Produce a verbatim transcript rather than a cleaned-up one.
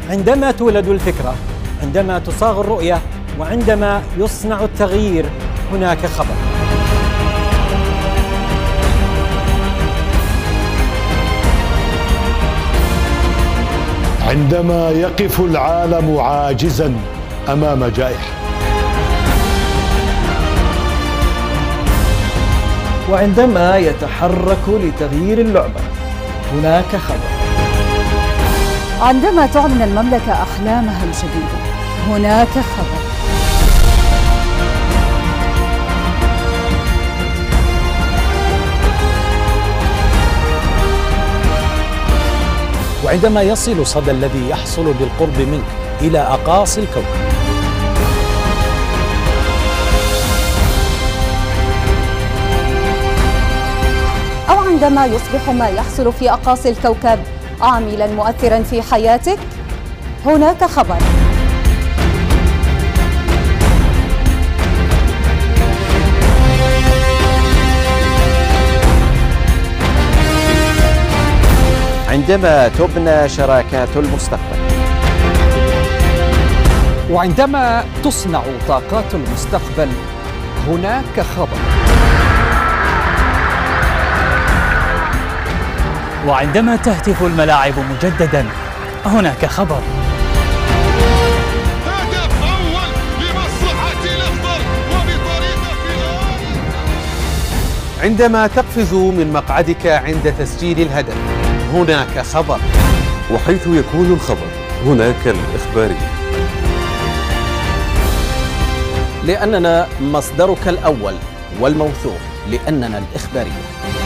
عندما تولد الفكرة، عندما تصاغ الرؤية، وعندما يصنع التغيير، هناك خبر. عندما يقف العالم عاجزاً أمام جائحة، وعندما يتحرك لتغيير اللعبة، هناك خبر. عندما تعلن المملكة أحلامها الجديدة، هناك خبر. وعندما يصل صدى الذي يحصل بالقرب منك إلى أقاصي الكوكب، أو عندما يصبح ما يحصل في أقاصي الكوكب عاملاً مؤثراً في حياتك، هناك خبر. عندما تبنى شراكات المستقبل، وعندما تصنع طاقات المستقبل، هناك خبر. وعندما تهتف الملاعب مجددا، هناك خبر. هدف أول لمصلحة الأخضر وبطريقة. عندما تقفز من مقعدك عند تسجيل الهدف، هناك خبر. وحيث يكون الخبر، هناك الإخبارية. لأننا مصدرك الأول والموثوق، لأننا الإخبارية.